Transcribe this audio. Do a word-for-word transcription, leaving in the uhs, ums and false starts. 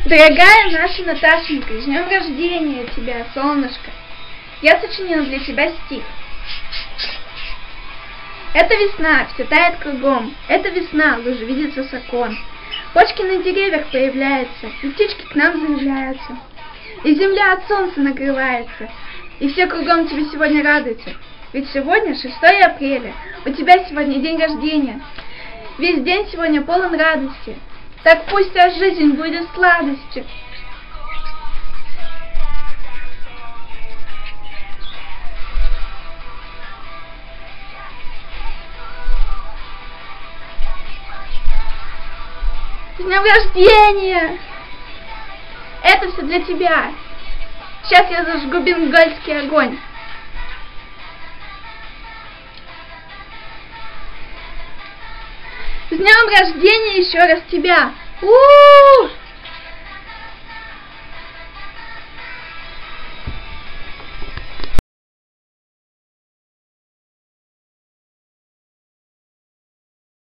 Дорогая наша Наташенька, с днем рождения тебя, солнышко. Я сочинила для тебя стих. Это весна, все тает кругом. Это весна, лужи видится с окон. Почки на деревьях появляются, и птички к нам заявляются. И земля от солнца накрывается, и все кругом тебе сегодня радуются. Ведь сегодня шестое апреля, у тебя сегодня день рождения. Весь день сегодня полон радости. Так пусть вся жизнь будет сладостью. С днем рождения! Это все для тебя. Сейчас я зажгу бенгальский огонь. С днем рождения еще раз тебя! У-у-у!